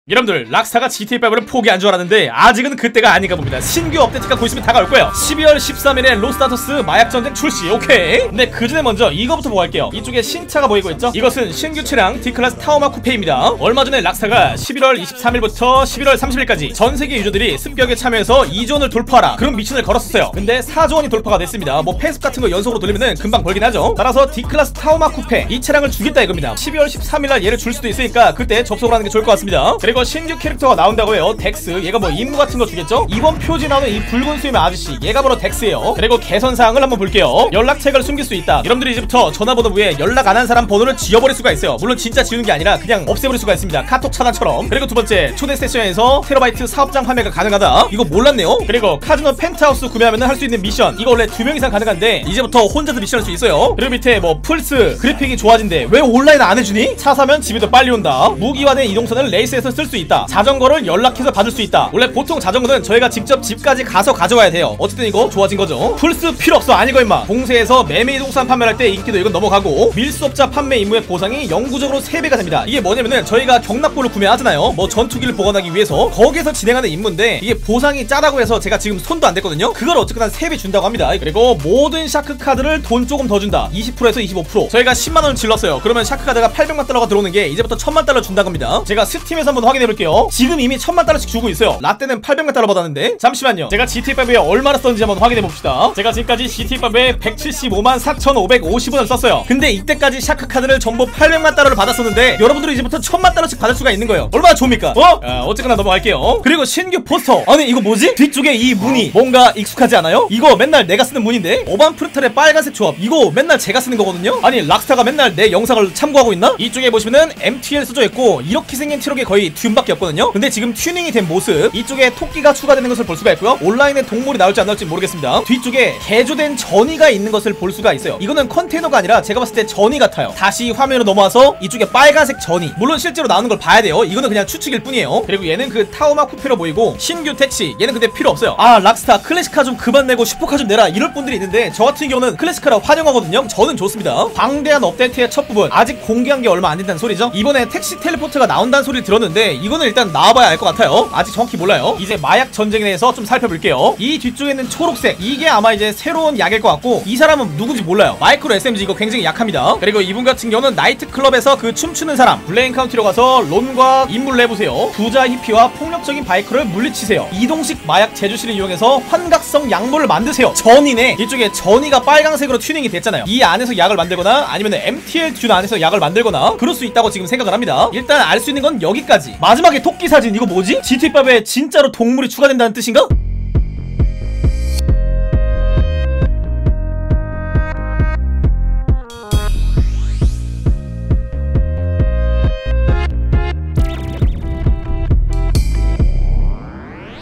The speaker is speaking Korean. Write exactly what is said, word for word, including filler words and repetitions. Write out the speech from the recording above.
여러분들, 락스타가 지티에이오를 포기한 줄 알았는데 아직은 그때가 아닌가 봅니다. 신규 업데이트가 곧 있으면 다가올 거예요. 십이월 십삼일에 로스타토스 마약전쟁 출시. 오케이. 근데 그 전에 먼저 이거부터 보고 갈게요. 이쪽에 신차가 보이고 있죠? 이것은 신규 차량 D클래스 타오마 쿠페입니다. 얼마 전에 락스타가 십일월 이십삼일부터 십일월 삼십일까지 전세계 유저들이 습격에 참여해서 이조 원을 돌파하라 그런 미션을 걸었었어요. 근데 사조 원이 돌파가 됐습니다. 뭐 패스 같은 거 연속으로 돌리면은 금방 벌긴 하죠. 따라서 D클래스 타오마 쿠페 이 차량을 주겠다 이겁니다. 십이월 십삼일날 얘를 줄 수도 있으니까 그때 접속을 하는 게 좋을 것 같습니다. 그리고 신규 캐릭터가 나온다고 해요. 덱스. 얘가 뭐 임무 같은 거 주겠죠? 이번 표지 나오는 이 붉은 수염의 아저씨, 얘가 바로 덱스예요. 그리고 개선사항을 한번 볼게요. 연락책을 숨길 수 있다. 여러분들이 이제부터 전화번호부에 연락 안 한 사람 번호를 지워버릴 수가 있어요. 물론 진짜 지우는 게 아니라 그냥 없애버릴 수가 있습니다. 카톡 차단처럼. 그리고 두 번째, 초대 세션에서 테라바이트 사업장 판매가 가능하다. 이거 몰랐네요. 그리고 카지노 펜트하우스 구매하면 할 수 있는 미션, 이거 원래 두 명 이상 가능한데 이제부터 혼자서 미션할 수 있어요. 그리고 밑에 뭐 플스 그래픽이 좋아진대. 왜 온라인 안 해주니? 차 사면 집에도 빨리 온다. 무기화된 이동선을 레이스에서 쓸 수 있다. 자전거를 연락해서 받을 수 있다. 원래 보통 자전거는 저희가 직접 집까지 가서 가져와야 돼요. 어쨌든 이거 좋아진 거죠. 플스 필요 없어. 아니고 임마. 봉쇄에서 매매 이동산 판매할 때 인기도 이건 넘어가고, 밀수업자 판매 임무의 보상이 영구적으로 세 배가 됩니다. 이게 뭐냐면은 저희가 경납고를 구매하잖아요. 뭐 전투기를 보관하기 위해서 거기에서 진행하는 임무인데 이게 보상이 짜다고 해서 제가 지금 손도 안 댔거든요. 그걸 어쨌거나 세 배 준다고 합니다. 그리고 모든 샤크 카드를 돈 조금 더 준다. 이십 퍼센트에서 이십오 퍼센트. 저희가 십만 원을 질렀어요. 그러면 샤크 카드가 팔백만 달러가 들어오는 게 이제부터 천만 달러 준다고 합니다. 제가 스팀에서 한번 확인해 볼게요. 지금 이미 천만 달러씩 주고 있어요. 라떼는 팔백만 달러 받았는데 잠시만요. 제가 지티에이오에 얼마나 썼는지 한번 확인해 봅시다. 제가 지금까지 지티에이오에 백칠십오만 사천오백오십 원을 썼어요. 근데 이때까지 샤크 카드를 전부 팔백만 달러를 받았었는데 여러분들은 이제부터 천만 달러씩 받을 수가 있는 거예요. 얼마나 좋습니까? 어? 아, 어쨌거나 넘어갈게요. 그리고 신규 포스터. 아니 이거 뭐지? 뒤쪽에 이 무늬 뭔가 익숙하지 않아요? 이거 맨날 내가 쓰는 무늬인데? 어반 프루탈의 빨간색 조합, 이거 맨날 제가 쓰는 거거든요? 아니 락스타가 맨날 내 영상을 참고하고 있나? 이쪽에 보시면은 엠티엘 써져 있고 이렇게 생긴 트럭이 거의 듀움밖에 없거든요? 근데 지금 튜닝이 된 모습, 이쪽에 토끼가 추가되는 것을 볼 수가 있고요. 온라인에 동물이 나올지 안 나올지 모르겠습니다. 뒤쪽에 개조된 전이가 있는 것을 볼 수가 있어요. 이거는 컨테이너가 아니라 제가 봤을 때 전이 같아요. 다시 화면으로 넘어와서 이쪽에 빨간색 전이, 물론 실제로 나오는 걸 봐야 돼요. 이거는 그냥 추측일 뿐이에요. 그리고 얘는 그 타오마 쿠페로 보이고, 신규 택시 얘는 근데 필요 없어요. 아 락스타 클래식카 좀 그만 내고 슈퍼카 좀 내라 이럴 분들이 있는데 저 같은 경우는 클래식카를 환영하거든요. 저는 좋습니다. 방대한 업데이트의 첫 부분, 아직 공개한 게 얼마 안 된다는 소리죠. 이번에 택시 텔레포트가 나온다는 소리를 들었는데 이거는 일단 나와봐야 알 것 같아요. 아직 정확히 몰라요. 이제 마약 전쟁에 대해서 좀 살펴볼게요. 이 뒤쪽에 있는 초록색, 이게 아마 이제 새로운 약일 것 같고, 이 사람은 누군지 몰라요. 마이크로 에스엠지 이거 굉장히 약합니다. 그리고 이분 같은 경우는 나이트클럽에서 그 춤추는 사람, 블레인 카운티로 가서 론과 인물을 해보세요. 부자 히피와 폭력적인 바이크를 물리치세요. 이동식 마약 제조실을 이용해서 환각성 약물을 만드세요. 전이네. 이쪽에 전이가 빨강색으로 튜닝이 됐잖아요. 이 안에서 약을 만들거나 아니면 엠티엘 듀 안에서 약을 만들거나 그럴 수 있다고 지금 생각을 합니다. 일단 알 수 있는 건 여기까지. 마지막에 토끼 사진, 이거 뭐지? 지티에이오에 진짜로 동물이 추가된다는 뜻인가?